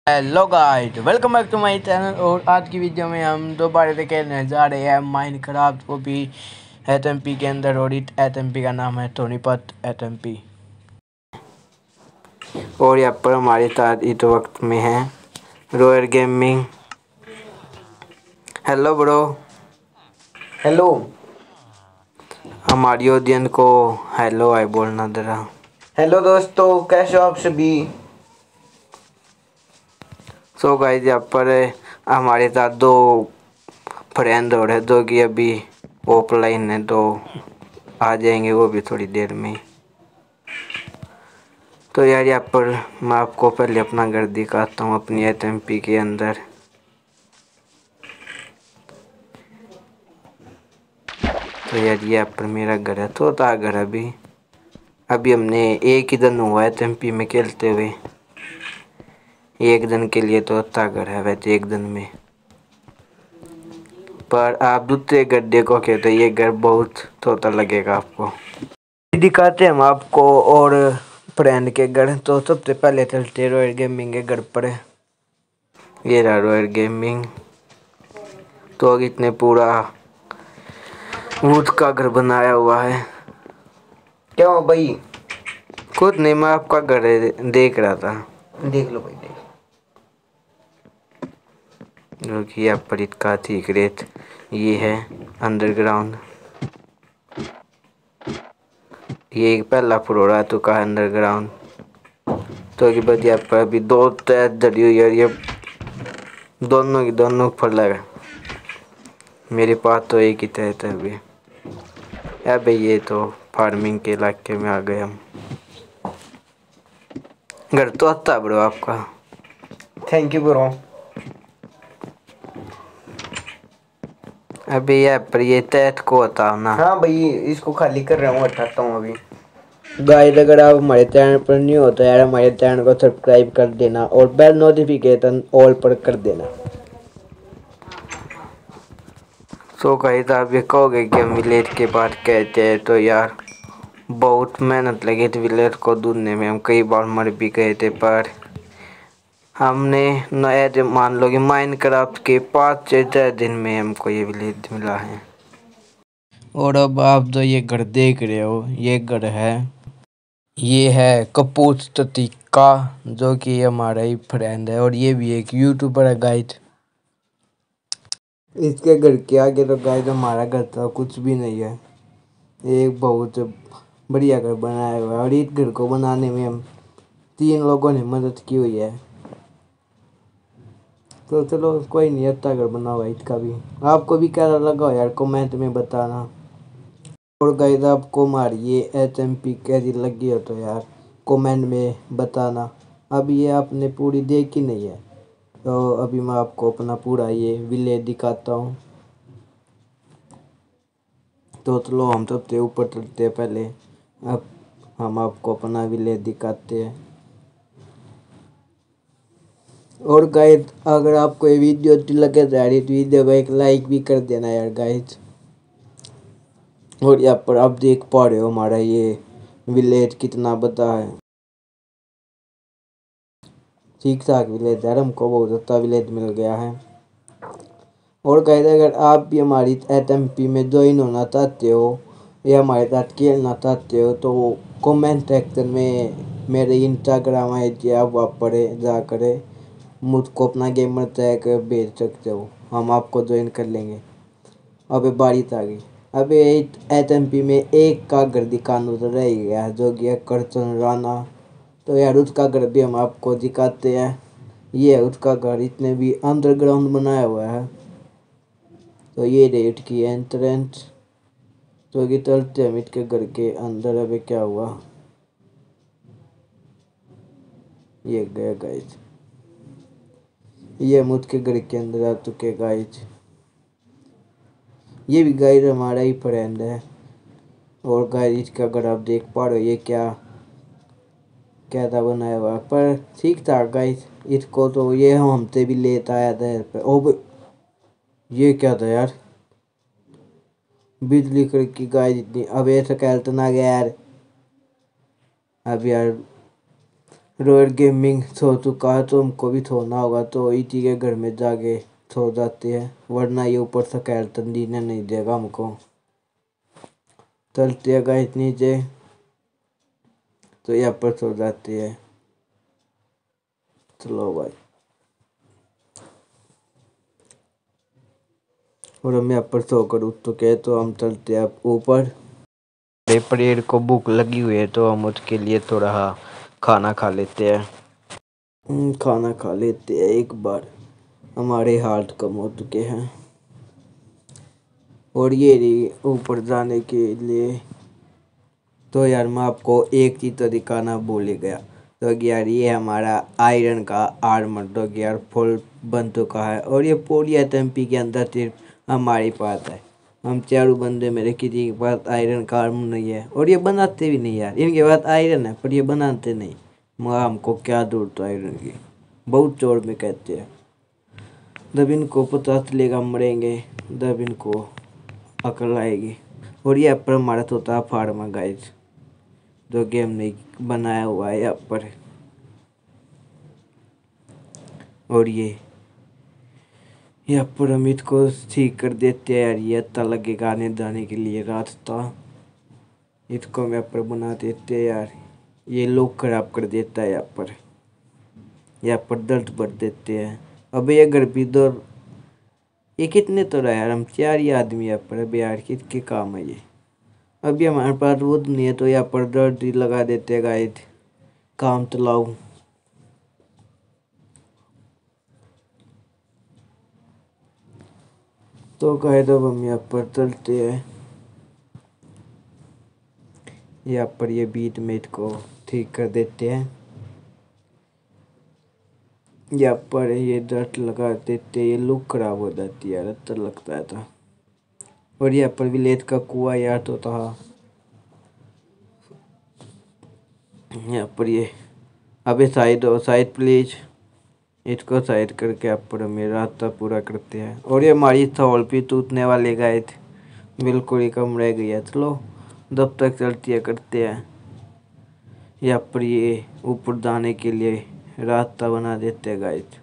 Hello guys, welcome back to my channel. और आज की वीडियो में हम दोबारा से खेलने जा रहे हैं माइनक्राफ्ट, वो भी एचएमपी के अंदर। और इस एचएमपी का नाम है सोनीपत एचएमपी। और यहाँ पर हमारे साथ इस वक्त में है royal gaming. Hello bro. Hello. हमारी ऑडियंस को हेलो आई बोलना जरा। हेलो दोस्तों, कैसे हो आप सभी। सो गाइस, यहाँ पर हमारे साथ दो फ्रेंड और है जो कि अभी ऑफलाइन है, तो आ जाएंगे वो भी थोड़ी देर में। तो यार, यहाँ पर मैं आपको पहले अपना घर दिखाता हूँ अपनी एचएमपी के अंदर। तो यार, ये यहाँ पर मेरा घर है, छोटा घर। अभी हमने एक ही दिन हुआ है एचएमपी में खेलते हुए। एक दिन के लिए तो अच्छा घर है वैसे, एक दिन में। पर आप दूसरे घर देखोगे तो ये घर बहुत छोटा लगेगा आपको। दिखाते हैं हम आपको और फ्रेंड के घर। तो सबसे पहले चलते रॉयल गेमिंग के घर पर। ये रहा रॉयल गेमिंग। तो इतने पूरा वुड का घर बनाया हुआ है। क्या हो भाई। खुद नहीं, मैं आपका घर देख रहा था। देख लो भाई, देख जो कि यहाँ पर इसका सीक्रेट ये है अंडरग्राउंड। ये एक पहला फ्लोर आ चुका है अंडरग्राउंड। तो कि बस यहाँ पर अभी दो तय धरी हुई है। ये दोनों की दोनों फल है। मेरे पास तो एक ही तय है अभी। यार भाई, ये तो फार्मिंग के इलाके में आ गए हम। घर तो अच्छा ब्रो आपका। Thank you bro. अभी यहाँ पर ये तैत को बताओ ना। हाँ भाई, इसको खाली कर रहा हूँ, हटाता हूँ अभी। गाइस, अगर आप हमारे चैनल पर न्यू हो तो यार हमारे चैनल को सब्सक्राइब कर देना और बेल नोटिफिकेशन ऑल पर कर देना। सो गाइस, आप ये कहोगे कि हम विलेज के बाद कहते हैं, तो यार बहुत मेहनत लगी थी विलेज को ढूंढने में। हम कई बार मर भी गए थे, पर हमने नया मान लो कि माइनक्राफ्ट के 5 से 6 दिन में हमको ये विलेज मिला है। और अब आप जो ये घर देख रहे हो, ये घर है, ये है कपूत का, जो कि हमारा ही फ्रेंड है। और ये भी एक यूट्यूबर है गाइस। इसके घर के आगे तो गाइस हमारा घर तो कुछ भी नहीं है। एक बहुत बढ़िया घर बनाया हुआ है। और इस घर को बनाने में हम 3 लोगों ने मदद की हुई है। तो चलो कोई नहीं, अच्छा घर बना हुआ है इसका भी। आपको भी कैसा लगा यार, कमेंट में बताना। और गाइस, आपको हमारी ये एचएमपी कैसी लगी हो तो यार कमेंट में बताना। अब ये आपने पूरी देखी नहीं है, तो अभी मैं आपको अपना पूरा ये विलेज दिखाता हूँ। तो चलो हम सबसे ऊपर चलते हैं पहले। अब हम आपको अपना विलेज दिखाते हैं। और गाइस, अगर आपको ये वीडियो अच्छी लगे तो यार इस वीडियो को एक लाइक भी कर देना यार गाइस। और यहाँ पर आप देख पा रहे हो हमारा ये विलेज कितना बड़ा है। ठीक ठाक विलेज है, हमको बहुत अच्छा विलेज मिल गया है। और गाइस, अगर आप भी हमारी एचएमपी में ज्वाइन होना चाहते हो या हमारे साथ खेलना चाहते हो, तो कमेंट सेक्शन में मेरे इंस्टाग्राम आई आप वहाँ पर जा कर मुझको अपना गेमर टैग भेज सकते हो। हम आपको ज्वाइन कर लेंगे। अबे बारिश आ गई। अबे एचएमपी में एक का घर दिखाना तो रह गया है, जो कि है करचन राणा। तो यार उसका घर भी हम आपको दिखाते हैं। ये है उसका घर, इतने भी अंडरग्राउंड बनाया हुआ है। तो ये रेट की एंट्रेंस। तो ये चलते हम इसके घर के अंदर। अबे क्या हुआ, ये गया गाइस। ये मुझके घर के अंदर आ चुके गाइस। ये भी गाइस हमारा ही फ्रेंड है। और गाइस, इसका घर आप देख पा रहे हो, ये क्या कैसा बनाया हुआ, पर ठीक था गाइस। इसको तो ये हम हमसे भी लेता आया था यार पे। ओ ये क्या था यार, बिजली कड़की गाइस इतनी। अब ऐसा कहते ना गया यार। अब यार रॉयल गेमिंग सो चुका है तो हमको भी सोना होगा, तो इसी के घर में जाके सो जाते हैं, वरना ये ऊपर से स्केलेटन दीने नहीं देगा हमको। चलते हैं गाइस नीचे, तो यहाँ पर सो जाते हैं। चलो भाई, और हम यहाँ पर सोकर उठ चुके हैं, तो हम चलते हैं ऊपर। परेड को भूख लगी हुई है, तो हम उसके लिए थोड़ा खाना खा लेते हैं। खाना खा लेते हैं एक बार, हमारे हार्ट कम हो चुके हैं। और ये ऊपर जाने के लिए, तो यार मैं आपको एक ही तरीका ना भूल गया, तो यार ये हमारा आयरन का आर्मर तो यार फुल बन चुका है, और ये पूरी एचएमपी के अंदर सिर्फ हमारे पास है। हम चारों बंदे मेरे किसी के पास आयरन का आर्मर नहीं है, और ये बनाते भी नहीं यार। इनके पास आयरन है पर ये बनाते नहीं, मगर हमको क्या जरूरत आयरन की, बहुत चोर में कहते हैं। जब इनको पता चलेगा मरेंगे, जब इनको अकल आएगी। और ये पर हमारा तोता फार्मा गाइस, जो कि हमने बनाया हुआ है यहाँ पर। और ये यहाँ पर हम इसको ठीक कर देते हैं यार, ये अच्छा लगेगा आने जाने के लिए रास्ता। इसको हम यहाँ पर बना देते हैं यार, ये लोग खराब कर देता है यहाँ पर दर्द भर देते हैं। अब ये घर भी दौर, ये कितने तो रहा यार, हम 4 ही आदमी यहाँ पर। अब यार किसके काम है ये, अभी हमारे पास वो नहीं है, तो यहाँ पर दर्द ही लगा देते हैं गाइड, काम चलाओ। तो गाइड अब हम यहाँ पर चलते हैं, यहाँ पर ये बीट में इसको ठीक कर देते हैं। यहाँ पर ये दर्द लगा देते, ये लुक खराब हो जाती है यार, अच्छा लगता है था। और यहाँ पर विलेज का कुआं यार तो था, यहाँ पर ये अबे साइड हो, साइड प्लीज, इसको साइड करके आप पर हमें रास्ता पूरा करते हैं। और ये हमारी थॉल भी टूटने वाले गए थे, बिल्कुल ही कम रह गई है। चलो जब तक चलती है करते हैं, यहाँ पर ये ऊपर जाने के लिए रास्ता बना देते हैं गाइस।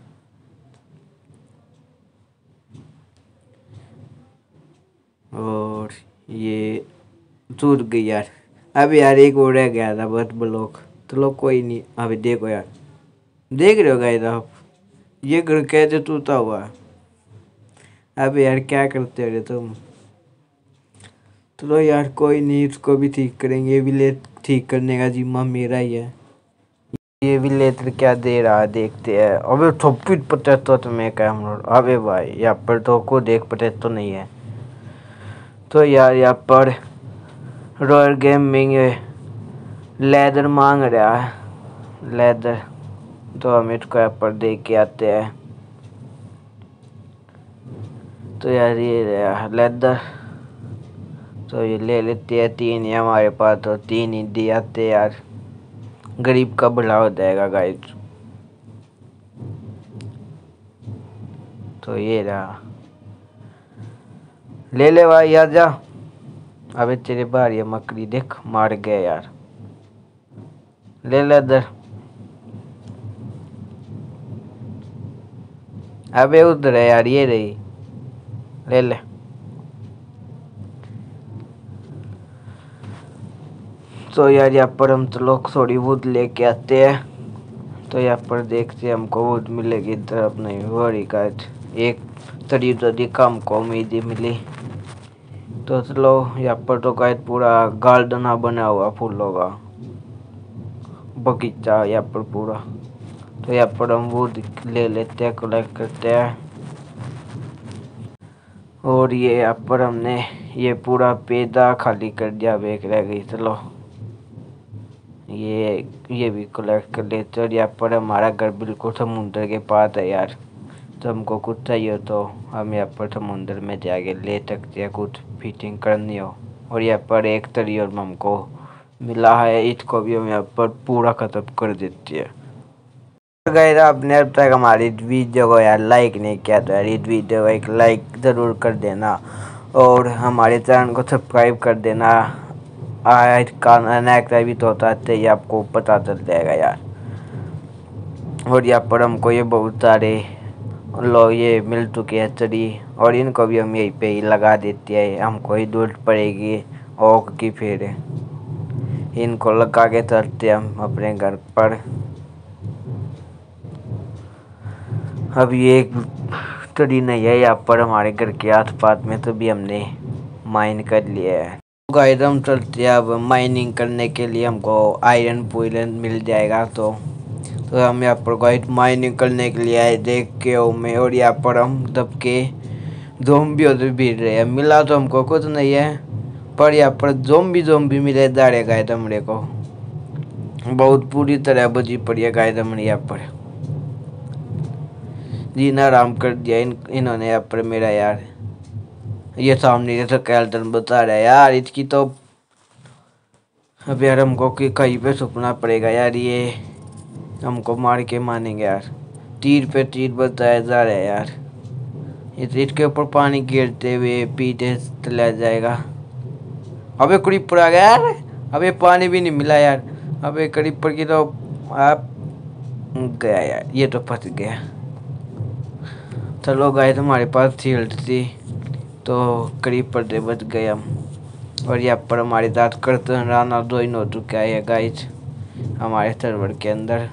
और ये टूट गई यार, अब यार एक और रह गया था बस ब्लॉक। चलो कोई नहीं, अभी देखो यार, देख रहे हो गाइस आप, ये घर कैसे टूटा हुआ है। अब यार क्या करते हो तुम। चलो यार कोई नहीं, इसको भी ठीक करेंगे, ये भी ले ठीक करने का जिम्मा मेरा ही है। ये भी लेटर क्या दे रहा है देखते हैं। अबे 26 तो मैं क्या हम, अबे भाई यहाँ पर तो को देख पटे तो नहीं है। तो यार यहाँ पर रॉयल गेमिंग लेदर मांग रहा है, लेदर, तो हम इसको यहाँ पर दे के आते हैं। तो यार ये रहा लेदर, तो ये ले लेते हैं। 3 है हमारे पास, तो 3 ही दे आते यार, गरीब का भला हो जाएगा गाइस। तो ये रहा, ले ले भाई आ जा। अबे तेरे बाहर ये मकड़ी देख, मार गया यार, ले ले इधर। अबे उधर है यार, ये रही, ले ले। तो यार यहाँ पर हम तो लोग थोड़ी वुड लेके आते हैं। तो यहाँ पर देखते हैं हमको वुड मिलेगी, इधर अब नहीं वरी का एक तरी काम को उम्मीद मिली। तो चलो यहाँ पर तो गाइड पूरा गार्डन बना हुआ फूलों का बगीचा यहाँ पर पूरा। तो यहाँ पर हम वुड ले लेते हैं, कलेक्ट करते हैं। और ये यहाँ पर हमने ये पूरा पेड़ा खाली कर दिया, बेक रह गई। चलो ये भी कलेक्ट कर लेते। और यहाँ पर हमारा घर बिल्कुल समुद्र के पास है यार, तो हमको कुछ चाहिए तो हम यहाँ पर समुद्र में जाके ले सकते हैं, कुछ फिटिंग करनी हो। और यहाँ पर एक तरी और हमको मिला है, इसको भी हम यहाँ पर पूरा खत्म कर देते हैं। गाइस आपने अब तक हमारी वीडियो को यार लाइक नहीं किया तो यार इस वीडियो को एक लाइक ज़रूर कर देना, और हमारे चैनल को सब्सक्राइब कर देना। आज का नेक्स्ट भी तो होता है, आपको पता चल जाएगा यार। और यहाँ पर हमको ये बहुत सारे लोग ये मिल चुके हैं चरी, और इनको भी हम यहीं पे ही लगा देते हैं। हमको ही दूर पड़ेगी ओक की, फिर इनको लगा के चलते हम अपने घर पर। अब ये एक चरी नहीं है यहाँ पर हमारे घर के आसपास में, तो भी हमने माइन कर लिया है। गाइस हम चलते हैं अब माइनिंग करने के लिए। हमको आयरन पुइरन मिल जाएगा तो हम यहाँ पर गाइस माइनिंग करने के लिए आए देख के में। और यहाँ पर हम दब के ज़ोंबी उधर भीड़ रहे हैं। मिला तो हमको कुछ नहीं है, पर यहाँ पर ज़ोंबी मिले जा रहे गाइस हमरे को। बहुत पूरी तरह बजी पड़ी है गाइस हमने यहाँ पर। जीना आराम कर दिया इन्होंने यहाँ पर मेरा यार। ये सामने जैसा कैल्टन बता रहा है यार, इसकी तो अब यार हमको कि कहीं पे छुपना पड़ेगा यार। ये हमको मार के मानेंगे यार। तीर पे तीर बताया जा रहा है यार। इसके ऊपर पानी गिरते हुए पीछे चला जाएगा। अबे क्रीपर आ गया यार। अबे पानी भी नहीं मिला यार। अबे क्रीपर की तो आप गया यार, ये तो फंस गया। चलो गाइस हमारे पास शील्ड थी तो क्रीपर से बच गए हम। और यहाँ पर हमारे साथ कर्तन राना ज्वाइन हो चुका है गाइस हमारे सर्वर के अंदर।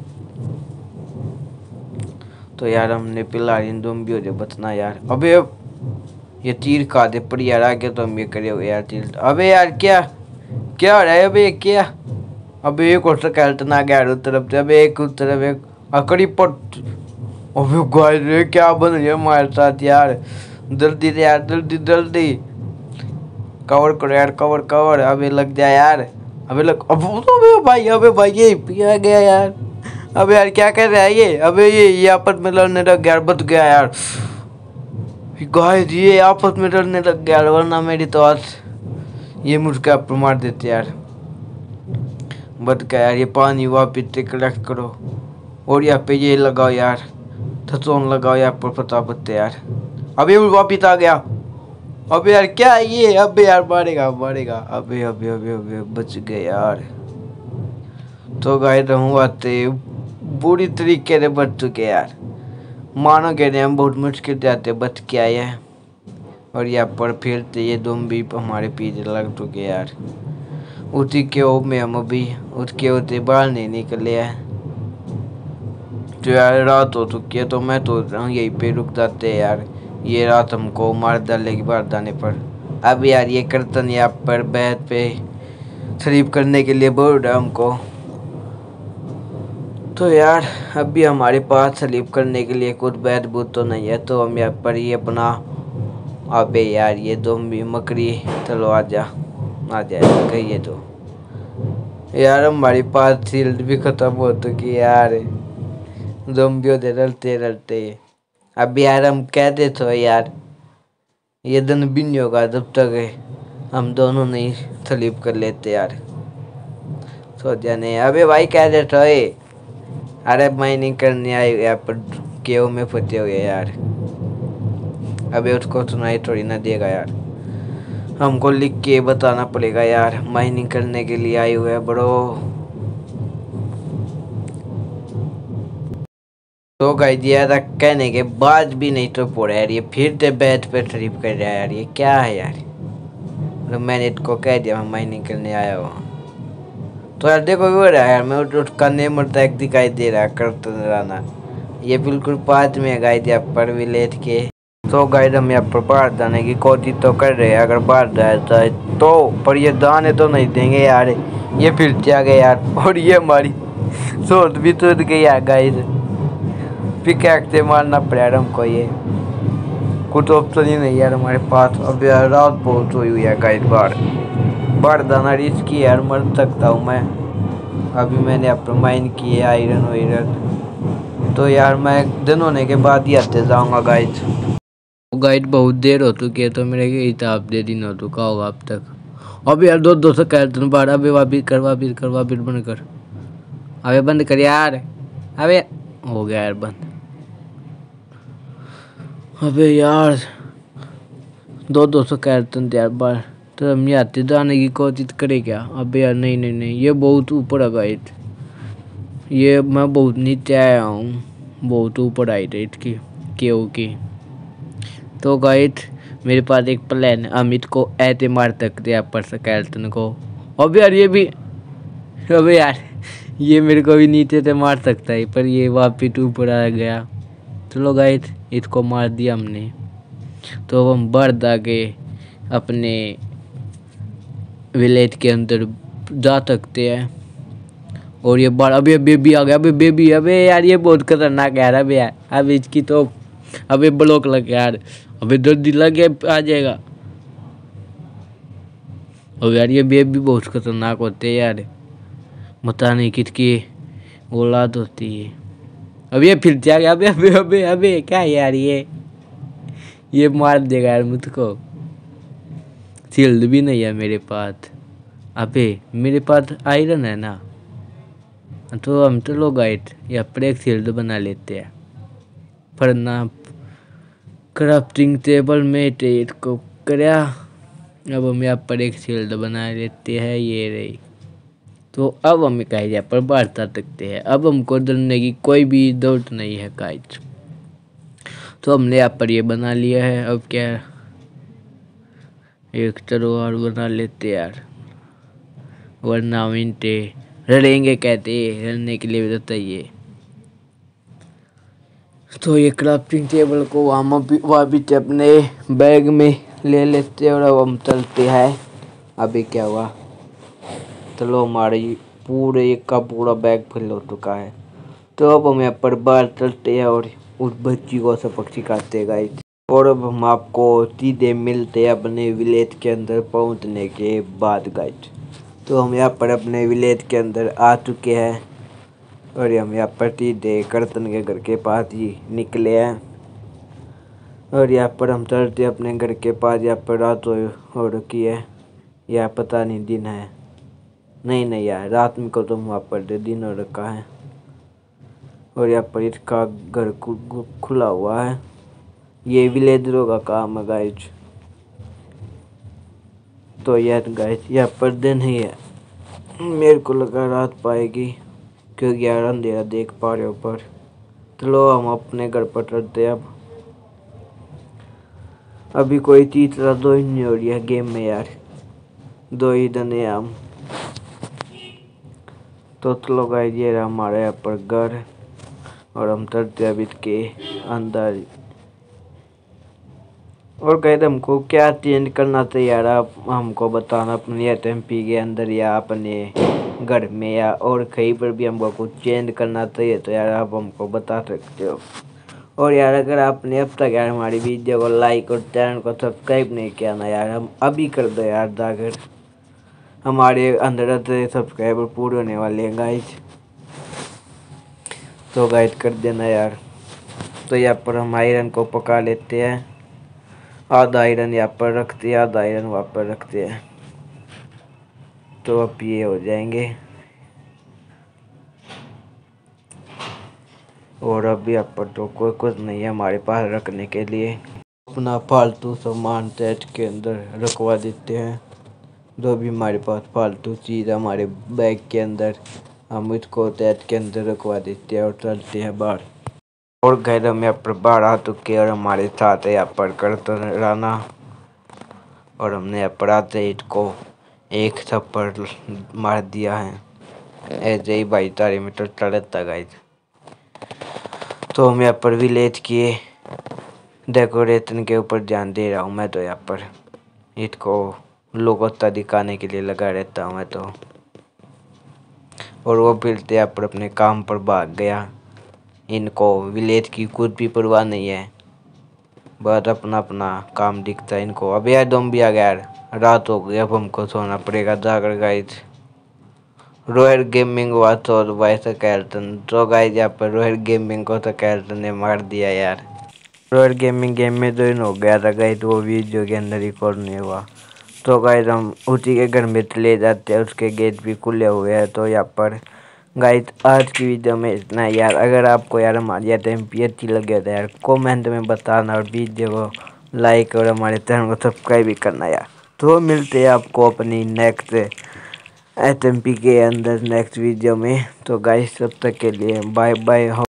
तो यार हमने फिलहाल इन ज़ोंबियों से बचना यार। अबे ये तीर खा दे पर यार, आगे तो हम ये करे हुए यार तीर। अबे यार क्या क्या हो रहा है? अबे क्या? अबे एक और स्केलेटन आ गया उस तरफ से। अबे एक उस तरफ एक अकड़ी पर। अबे गाइस ये क्या बन रही है हमारे साथ यार। जल्दी से यार, जल्दी कवर करो यार, कवर। अबे लग जाए यार। अबे अबे भाई ये पिया गया यार। अबे यार क्या कर रहा है ये? अबे ये आपस में लड़ने लग गया, बच गया यार। गाइस ये आपस में लड़ने लग गया, वरना मेरी तो आज ये मुझको आप मार देते यार। बच गया यार। ये पानी वापिस से कलेक्ट करो और यहाँ पे ये लगाओ यार, थसोन लगाओ यहाँ पर फटाफट यार। अबे वापिस आ गया। अबे यार क्या है ये? अबे यार मारेगा। अबे बच गए यार। तो गाइस हम आते बुरी तरीके से बच चुके यार। मानो कह रहे हम बहुत मुश्किल से आते बच के आए हैं। और यहाँ पर फिर से ये ज़ोंबी हमारे पीछे लग चुके यार। उसी के ओप में हम अभी उसके होते बाहर नहीं निकले हैं। तो यार रात हो चुकी है, तो मैं तो यहीं पे रुक जाते हैं यार। ये रात हमको मार डालेगी बाहर जाने पर। अब यार ये कर्तन यहाँ पर बेड पे स्लीप करने के लिए बोल रहा हमको। तो यार अभी हमारे पास स्लीप करने के लिए कुछ बेड बूथ तो नहीं है, तो हम यहाँ पर ही अपना। अबे यार ये ज़ोंबी मकड़ी, चलो आजा कहिए तो यार। हमारे पास शील्ड भी खत्म हो चुकी है यार ज़ोंबियों से लड़ते। अब यार हम कहते तो यार ये दिन भी नहीं होगा जब तक हम दोनों नहीं स्लीप कर लेते यार। सोचा नहीं। अबे भाई कह देते हो? अरे माइनिंग करने आए यहाँ पर केव में फंसे हुए यार। अबे उसको सुनाई थोड़ी ना देगा यार, हमको लिख के बताना पड़ेगा यार। माइनिंग करने के लिए आए हुए हैं ब्रो। तो गाइस यार कहने के बाद भी नहीं तो पड़ा यार, ये फिर से बैठ पे ट्रिप कर रहा है यार। ये क्या है यार? तो मैंने इसको कह दिया मैं माइनिंग करने आया हूँ। तो यार देखो वो रहा यार, मैं उसका नेम और टैग दिखाई दे रहा है कर्तन राना। ये बिल्कुल पास में है गाइस यहाँ पर विलेज के। तो गाइस हम यहाँ पर बाहर जाने की कोशिश तो कर रहे हैं, अगर बाहर जाए तो पर ये दाने तो नहीं देंगे यार। ये फिर से आ गए यार, और ये हमारी सोच भी टूट गई यार गाइस। पिकैक्स से मारना पड़ेगा हमको, ये कुछ ऑप्शन ही नहीं यार हमारे पास। अब यार रात बहुत सोई हुई है गाइस, बाहर जाना रिस्की यार, मर सकता हूँ मैं। अभी मैंने अपना माइन किए आयरन वायरन, तो यार मैं दिन होने के बाद ही आते जाऊँगा गाइस। गाइस बहुत देर हो चुकी है, तो मेरे हिसाब से दिन हो चुका होगा अब तक। अब यार दो से कैल्टन बाहर। अभी वापिस बंद कर। अबे बंद कर यार। अबे हो गया यार बंद। अबे यार दो सौ कैल्टन यार बाहर, तो हम आते जाने की कोशिश करें क्या? अबे यार नहीं ये बहुत ऊपर है गाइस। ये मैं बहुत नीचे आया हूँ, बहुत ऊपर आई थी इसकी केओ की। तो गाइस मेरे पास एक प्लान है, हम इसको ऐसे मार सकते हैं पर स्केलेटन को। अब यार ये भी, अबे यार ये मेरे को भी नीचे से मार सकता है, पर ये वापिस ऊपर आ गया। चलो गाइस इसको मार दिया हमने। तो अब हम बढ़ आगे अपने विलेज के अंदर जा सकते हैं। और ये बार अबे बेबी आ गया, अबे बेबी, अबे यार ये बहुत खतरनाक है यार। अबे यार अब इसकी तो अबे ब्लॉक लग गया यार, अबे जल्दी लग गया आ जाएगा। अब यार ये बेबी बहुत खतरनाक होते हैं यार, पता नहीं किसकी औलाद होती है। अब ये फिर जा गया, अबे अबे अबे अबे क्या है यार ये मार देगा यार मुझको। शील्ड भी नहीं है मेरे पास। अबे मेरे पास आयरन है ना, तो हम तो लोग गाइड या पर एक शील्ड बना लेते हैं। पर ना क्राफ्टिंग टेबल में ट्रेड को कराया। अब हम यहाँ पर एक शील्ड बना लेते हैं, ये रही। तो अब हम कहीं यहाँ पर बढ़ता सकते हैं। अब हमको डरने की कोई भी जरूरत नहीं है गाइड। तो हमने यहाँ पर ये बना लिया है। अब क्या एक तलवार बना लेते यार, वरना मिनटे लड़ेंगे कहते, लड़ने के लिए भी तो चाहिए। तो ये क्राफ्टिंग टेबल को वापिस अपने बैग में ले लेते हैं और अब हम चलते हैं। अभी क्या हुआ, चलो हमारी पूरे एक का पूरा बैग फिल हो चुका है। तो अब हम यहाँ पर बाहर चलते हैं और उस बच्ची को सबक सिखाते हैं गाइस। और अब हम आपको सीधे मिलते हैं अपने विलेज के अंदर पहुंचने के बाद गाइस। तो हम यहाँ पर अपने विलेज के अंदर आ चुके हैं और हम यहाँ पर सीधे कर्तन के घर के पास ही निकले हैं। और यहाँ पर हम चलते अपने घर के पास। यहाँ पर रात हो रखी है, या पता नहीं दिन है, नहीं यार रात में को तो वहाँ पर दिन हो रखा है। और यहाँ पर इसका घर खुला हुआ है, ये विलेजरों का काम है गाइज। तो यार गाइज यहाँ पर दिन ही है, मेरे को लगा रात पाएगी क्योंकि यार अंधेरा देख पा रहे हो। पर चलो हम अपने घर पर चलते हैं। अब अभी कोई तीसरा दो ही नहीं हो रही है गेम में यार, दो ही दने हम। तो चलो गाइज ये रहा हमारे यहाँ पर घर और हम चलते हैं अभी इसके अंदर। और गाइज हमको क्या चेंज करना चाहिए यार, आप हमको बताना अपने एचएमपी के अंदर या अपने घर में या और कहीं पर भी हमको कुछ चेंज करना चाहिए तो यार आप हमको बता सकते हो। और यार अगर आपने अब तक यार हमारी वीडियो को लाइक और चैनल को सब्सक्राइब नहीं किया ना यार, हम अभी कर दो यार जाकर, हमारे अंदर सब्सक्राइबर पूरे होने वाले हैं गाइज। तो गाइज कर देना यार। तो यहाँ पर हम आयरन को पका लेते हैं, आधा आयरन यहाँ पर रखते हैं, आधा आयरन वहाँ पर रखते हैं। तो अब ये हो जाएंगे। और अब यहाँ पर तो कोई कुछ नहीं है हमारे पास रखने के लिए। अपना फालतू सामान टैच के अंदर रखवा देते हैं, जो भी हमारे पास फालतू चीज़ हमारे बैग के अंदर हम इसको टैच के अंदर रखवा देते हैं और चलते हैं बाहर। और घर हम यहाँ पर बाहर आ चुके हैं और हमारे साथ है यहाँ पर करते राना। और हमने यहाँ पर आते ही इसको एक थप्पड़ मार दिया है, ऐसे ही भाई तारी में तो चलता गाइस। तो हम यहाँ पर विलेज के डेकोरेशन के ऊपर ध्यान दे रहा हूँ मैं, तो यहाँ पर इसको लोकता दिखाने के लिए लगा रहता हूँ मैं तो। और वो फिर यहाँ पर अपने काम पर भाग गया, इनको विलेज की कुछ भी परवाह नहीं है, बस अपना अपना काम दिखता है इनको। अब यार दम भी आ गया यार, रात हो गई, अब हमको सोना पड़ेगा जाकर गाइस। रॉयल गेमिंग हुआ तो वैसे कैल्टन, तो गाइस यहाँ पर रॉयल गेमिंग को तो कैल्टन ने मार दिया यार। रॉयल गेमिंग गेम में ज्वाइन हो गया था गाइस, वो वीडियो के अंदर रिकॉर्ड नहीं हुआ। तो गाइस हम उसी के घर में चले जाते हैं, उसके गेट भी खुले हुए हैं। तो यहाँ पर गाइस आज की वीडियो में इतना यार। अगर आपको यार हमारी एचएमपी अच्छी लगे तो यार कमेंट में बताना और वीडियो को लाइक और हमारे चैनल को सब्सक्राइब भी करना यार। तो मिलते हैं आपको अपनी नेक्स्ट एचएमपी के अंदर नेक्स्ट वीडियो में। तो गाइस तब तक के लिए बाय बाय।